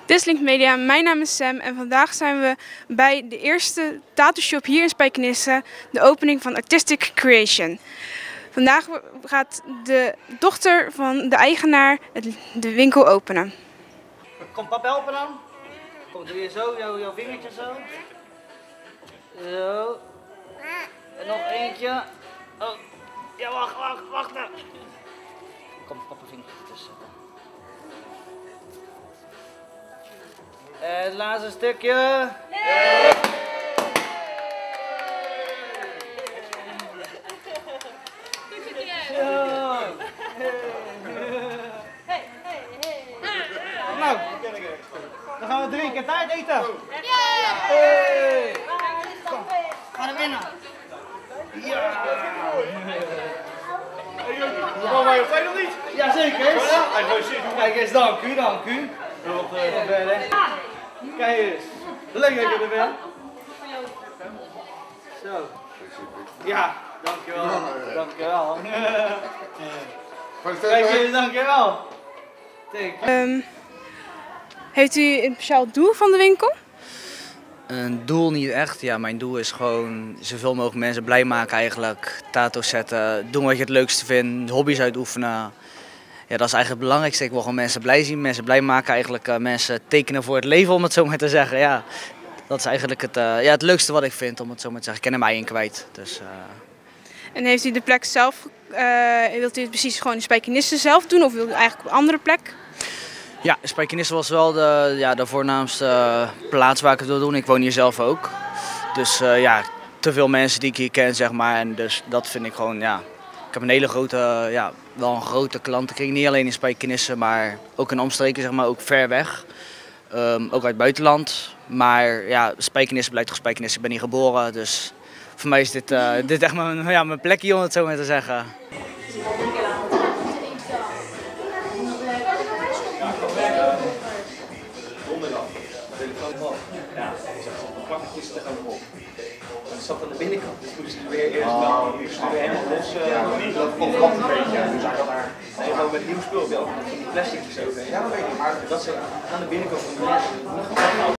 Dislink Media, mijn naam is Sam en vandaag zijn we bij de eerste tattoo shop hier in Spijkenisse, de opening van Artistic Creation. Vandaag gaat de dochter van de eigenaar de winkel openen. Komt papa helpen dan? Kom, doe je zo, jouw vingertje zo. Zo. En nog eentje. Oh, ja wacht nou. Kom, papa vingertje tussen. En het laatste stukje. Yeah. Nou, dan gaan we 3 keer taart eten. Hey. Kom, ga naar binnen. Ja. Mama, je nog niet? Jazeker. Kijk eens, dank u. Kijk eens. Leuk dat je er bent. Zo. Ja, dankjewel. Kijk eens, dankjewel. Heeft u een speciaal doel van de winkel? Een doel niet echt. Ja, mijn doel is gewoon zoveel mogelijk mensen blij maken eigenlijk. Tato's zetten, doen wat je het leukste vindt, hobby's uitoefenen. Ja, dat is eigenlijk het belangrijkste. Ik wil gewoon mensen blij zien, mensen blij maken. Eigenlijk mensen tekenen voor het leven, om het zo maar te zeggen. Ja, dat is eigenlijk het leukste wat ik vind, om het zo maar te zeggen. Ik ken er mij in kwijt. Dus, En heeft u de plek zelf, wilt u het precies gewoon in Spijkenisse zelf doen of wilt u eigenlijk op een andere plek? Ja, Spijkenisse was wel de voornaamste plaats waar ik het wil doen. Ik woon hier zelf ook. Dus ja, te veel mensen die ik hier ken, zeg maar. En dus dat vind ik gewoon, ja. Ik heb een hele grote, wel een grote klantenkring. Niet alleen in Spijkenisse, maar ook in omstreken, zeg maar, ook ver weg. Ook uit het buitenland. Maar ja, Spijkenisse blijft toch Spijkenisse. Ik ben hier geboren, dus voor mij is dit echt mijn plekje, om het zo maar te zeggen. Ja, plakketjes te gaan op. Het zat aan de binnenkant, dus moesten we weer eerst weer helemaal los. Dat komt een beetje. Dus hij had daar gewoon met nieuw spul, die plasticjes over. Ja, dat weet ik. Maar dat ze aan de binnenkant van de les